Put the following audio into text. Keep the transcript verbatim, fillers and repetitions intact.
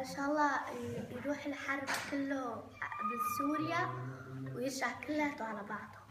إن شاء الله يروح الحرب كله بسوريا ويرجع كلياته على بعضه.